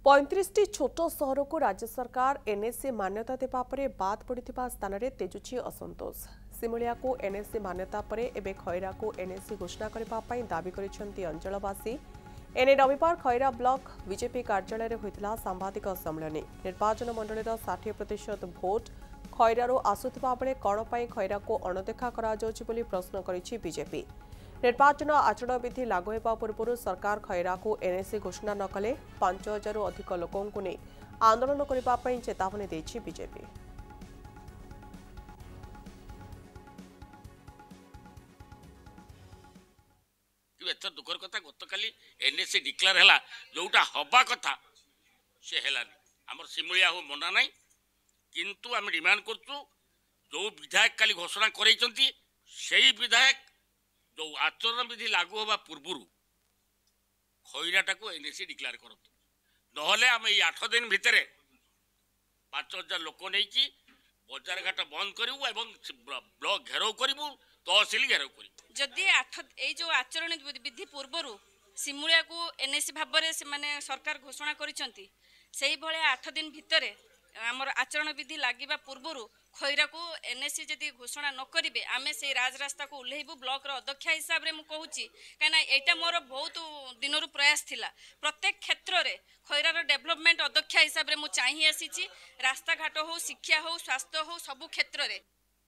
पैंतीस छोट सहर को राज्य सरकार एनएसए मान्यता देवा पर बाद पड़ा स्थान में तेजुची असंतोष। सिमुलिया को एनएसए मान्यता पर एवं खैरा को एनएसए घोषणा करने दावी कर अंचलवासी। एने रविवार खैरा ब्लॉक बीजेपी कार्यालय में होता सांबादिक सम्मेलन। निर्वाचन मंडल 60% भोट खैरारू आसुवा बेले कौन पर खैरा को अणदेखा प्रश्न करिछि बीजेपी। निर्वाचन आचरण विधि लागू होगा पूर्व सरकार खैरा को एनएसए घोषणा न कले 5000 अधिक लोकों को नहीं आंदोलन करने चेतावनी देछि बीजेपी। एत दुखर कथा गत काली एनएसए डिक्लेयर है जोटा हवा कथा से हेलानी आमर सिमुलिया हो मना ना किंतु आम डिमांड करछु जो विधायक काली घोषणा करैचंती सेही विधायक जो आचरण विधि लागू होगा पूर्व खैराटा को एनएसए डिक्लेयर करतु नहले आम 8 दिन भितर 5000 लोक नहीं बजार घाट बंद करूँ ब्लॉक घेराव करूँ तहसिल घेराव कर जदि जो आचरण विधि पूर्व सिमुलिया को एनएसए भाव में सरकार घोषणा करिसंती सेही भले 8 दिन भितर आमर आचरण विधि लगे पूर्व खैरा को एनएसए जदि घोषणा न करेंगे आम से राजरास्ता को ओह्लैबू ब्लॉक अध्यक्ष हिसाब से मुझे कहीं यहाँ मोर बहुत दिन प्रयास थिला प्रत्येक क्षेत्र में खैरार डेवलपमेंट अध्यक्ष हिसाब से मुझे चाही आसी रास्ता घाट हो शिक्षा हो स्वास्थ्य हो सबु क्षेत्र में